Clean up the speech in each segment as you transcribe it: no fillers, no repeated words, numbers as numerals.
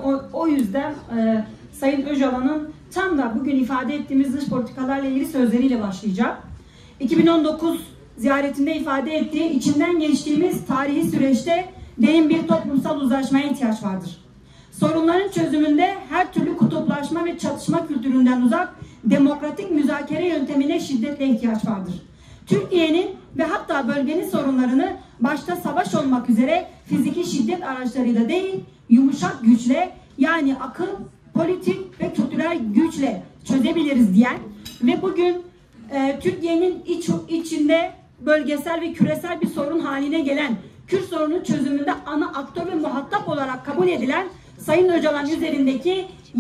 o yüzden Sayın Öcalan'ın tam da bugün ifade ettiğimiz dış politikalarla ilgili sözleriyle başlayacak. 2019 ziyaretinde ifade ettiği, içinden geçtiğimiz tarihi süreçte derin bir toplumsal uzlaşmaya ihtiyaç vardır. Sorunların çözümünde her türlü kutuplaşma ve çatışma kültüründen uzak, demokratik müzakere yöntemine şiddetle ihtiyaç vardır. Türkiye'nin ve hatta bölgenin sorunlarını başta savaş olmak üzere fiziki şiddet araçlarıyla değil, yumuşak güçle, yani akıl, politik ve kültürel güçle çözebiliriz diyen ve bugün Türkiye'nin içinde bölgesel ve küresel bir sorun haline gelen Kürt sorunun çözümünde ana aktör ve muhatap olarak kabul edilen Sayın Öcalan üzerindeki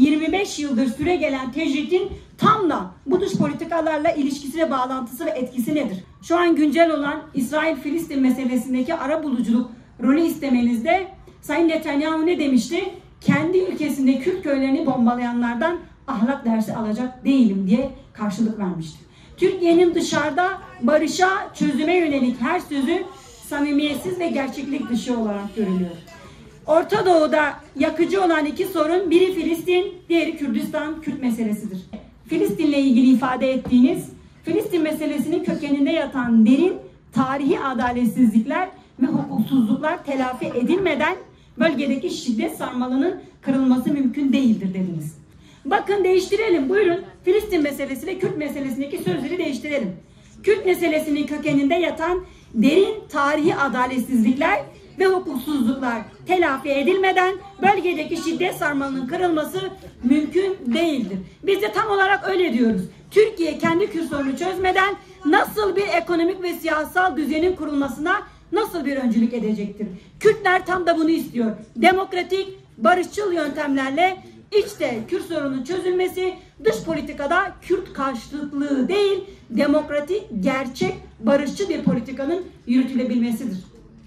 25 yıldır süre gelen tecritin tam da bu dış politikalarla ilişkisi ve bağlantısı ve etkisi nedir? Şu an güncel olan İsrail-Filistin meselesindeki arabuluculuk rolü istemenizde Sayın Netanyahu ne demişti? Kendi ülkesinde Kürt köylerini bombalayanlardan ahlak dersi alacak değilim diye karşılık vermişti. Türkiye'nin dışarıda barışa, çözüme yönelik her sözü samimiyetsiz ve gerçeklik dışı olarak görülüyor. Orta Doğu'da yakıcı olan iki sorun, biri Filistin, diğeri Kürdistan, Kürt meselesidir. Filistin'le ilgili ifade ettiğiniz, Filistin meselesinin kökeninde yatan derin tarihi adaletsizlikler ve hukuksuzluklar telafi edilmeden bölgedeki şiddet sarmalının kırılması mümkün değildir dediniz. Bakın değiştirelim, buyurun. Filistin meselesiyle Kürt meselesindeki sözleri değiştirelim. Kürt meselesinin kökeninde yatan derin tarihi adaletsizlikler ve hukuksuzluklar telafi edilmeden bölgedeki şiddet sarmalının kırılması mümkün değildir. Biz de tam olarak öyle diyoruz. Türkiye kendi Kürt sorunu çözmeden nasıl bir ekonomik ve siyasal düzenin kurulmasına nasıl bir öncülük edecektir? Kürtler tam da bunu istiyor. Demokratik, barışçıl yöntemlerle içte Kürt sorunun çözülmesi, dış politikada Kürt karşıtlığı değil, demokratik, gerçek, barışçı bir politikanın yürütülebilmesidir.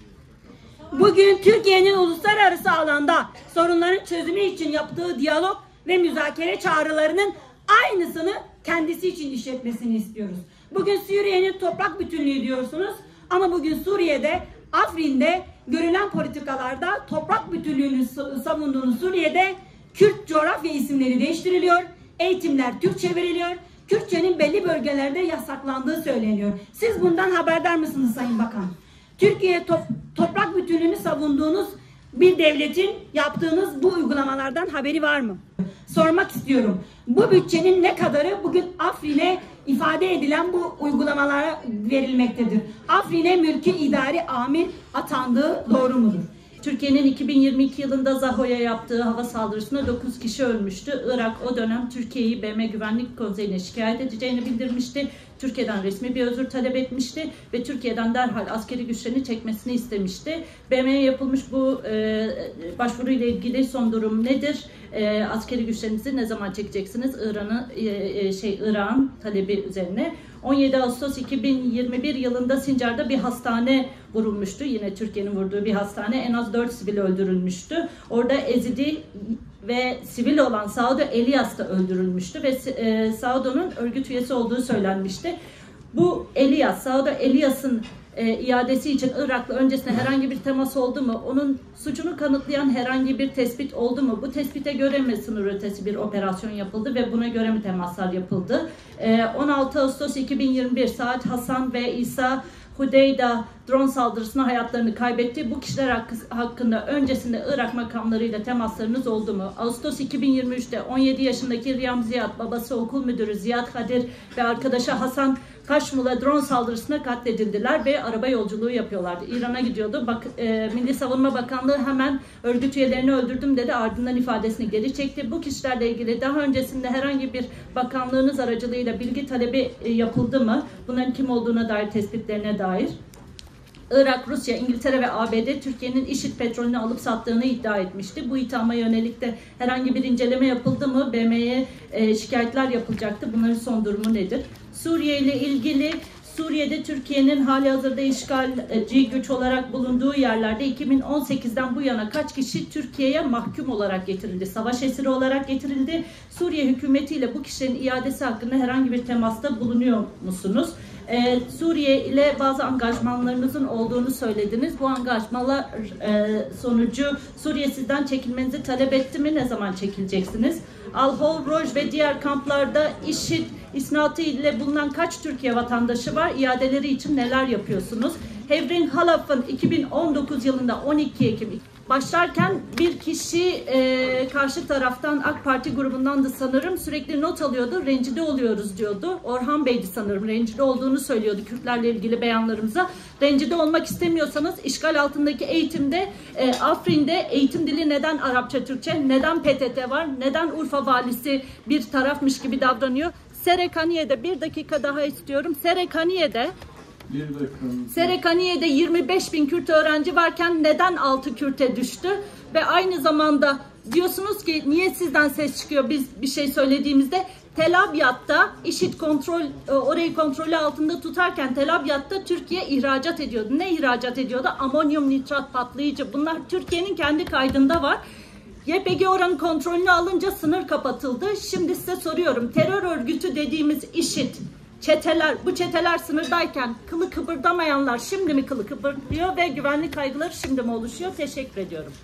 Bugün Türkiye'nin uluslararası alanda sorunların çözümü için yaptığı diyalog ve müzakere çağrılarının aynısını kendisi için işletmesini istiyoruz. Bugün Suriye'nin toprak bütünlüğü diyorsunuz ama bugün Suriye'de, Afrin'de görülen politikalarda toprak bütünlüğünü savunduğunuz Suriye'de Kürt coğrafya isimleri değiştiriliyor, eğitimler Türkçe veriliyor, Kürtçenin belli bölgelerde yasaklandığı söyleniyor. Siz bundan haberdar mısınız Sayın Bakan? Türkiye toprak bütünlüğünü savunduğunuz bir devletin yaptığınız bu uygulamalardan haberi var mı? Sormak istiyorum. Bu bütçenin ne kadarı bugün Afrin'e ifade edilen bu uygulamalara verilmektedir? Afrin'e mülki idari amir atandığı doğru mudur? Türkiye'nin 2022 yılında Zaho'ya yaptığı hava saldırısında 9 kişi ölmüştü. Irak o dönem Türkiye'yi BM Güvenlik Konseyi'ne şikayet edeceğini bildirmişti. Türkiye'den resmi bir özür talep etmişti ve Türkiye'den derhal askeri güçlerini çekmesini istemişti. BM'ye yapılmış bu başvuruyla ilgili son durum nedir? Askeri güçlerinizi ne zaman çekeceksiniz? İran talebi üzerine. 17 Ağustos 2021 yılında Sincar'da bir hastane vurulmuştu. Yine Türkiye'nin vurduğu bir hastane. En az 4 sivil öldürülmüştü. Orada Ezidi ve sivil olan Saudo Elias da öldürülmüştü ve Saudo'nun örgüt üyesi olduğu söylenmişti. Bu Saudo Elias'ın iadesi için Irak'la öncesinde herhangi bir temas oldu mu? Onun suçunu kanıtlayan herhangi bir tespit oldu mu? Bu tespite göre mi sınır ötesi bir operasyon yapıldı ve buna göre mi temaslar yapıldı? 16 Ağustos 2021 Saad Hasan ve İsa Hudeyda drone saldırısına hayatlarını kaybetti. Bu kişiler hakkında öncesinde Irak makamlarıyla temaslarınız oldu mu? Ağustos 2023'te 17 yaşındaki Riyam Ziyad, babası okul müdürü Ziyad Kadir ve arkadaşı Hasan Kaşmul'a drone saldırısına katledildiler ve araba yolculuğu yapıyorlardı. İran'a gidiyordu. Milli Savunma Bakanlığı hemen örgüt üyelerini öldürdüm dedi. Ardından ifadesini geri çekti. Bu kişilerle ilgili daha öncesinde herhangi bir bakanlığınız aracılığıyla bilgi talebi yapıldı mı? Bunların kim olduğuna dair tespitlerine dair. Irak, Rusya, İngiltere ve ABD Türkiye'nin IŞİD petrolünü alıp sattığını iddia etmişti. Bu ithama yönelik de herhangi bir inceleme yapıldı mı? BM'ye şikayetler yapılacaktı. Bunların son durumu nedir? Suriye ile ilgili Suriye'de Türkiye'nin halihazırda işgalci güç olarak bulunduğu yerlerde 2018'den bu yana kaç kişi Türkiye'ye mahkum olarak getirildi? Savaş esiri olarak getirildi. Suriye hükümetiyle bu kişilerin iadesi hakkında herhangi bir temasta bulunuyor musunuz? Suriye ile bazı angajmanlarınızın olduğunu söylediniz. Bu angajmanlar sonucu Suriye sizden çekilmenizi talep etti mi? Ne zaman çekileceksiniz? Al-Hol, Roj ve diğer kamplarda IŞİD isnatı ile bulunan kaç Türkiye vatandaşı var? İadeleri için neler yapıyorsunuz? Hevrin Halaf'ın 2019 yılında 12 Ekim başlarken bir kişi karşı taraftan AK Parti grubundan da sanırım sürekli not alıyordu. Rencide oluyoruz diyordu. Orhan Bey'di sanırım. Rencide olduğunu söylüyordu Kürtlerle ilgili beyanlarımıza. Rencide olmak istemiyorsanız işgal altındaki eğitimde Afrin'de eğitim dili neden Arapça Türkçe? Neden PTT var? Neden Urfa valisi bir tarafmış gibi davranıyor? Serekaniye'de bir dakika daha istiyorum. Serekaniye'de 25.000 Kürt öğrenci varken neden 6 Kürt'e düştü? Ve aynı zamanda diyorsunuz ki niye sizden ses çıkıyor biz bir şey söylediğimizde? Tel Abyad'da IŞİD orayı kontrolü altında tutarken Tel Abyad'da Türkiye ihracat ediyordu. Ne ihracat ediyordu? Amonyum nitrat patlayıcı. Bunlar Türkiye'nin kendi kaydında var. YPG oranın kontrolünü alınca sınır kapatıldı. Şimdi size soruyorum. Terör örgütü dediğimiz IŞİD, bu çeteler sınırdayken kılı kıpırdamayanlar şimdi mi kılı kıpırdıyor ve güvenlik kaygıları şimdi mi oluşuyor? Teşekkür ediyorum.